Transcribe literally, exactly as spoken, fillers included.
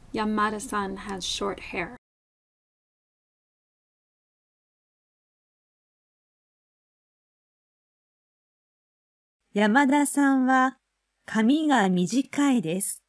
Yamada-san has short hair. 山田さんは髪が短いです。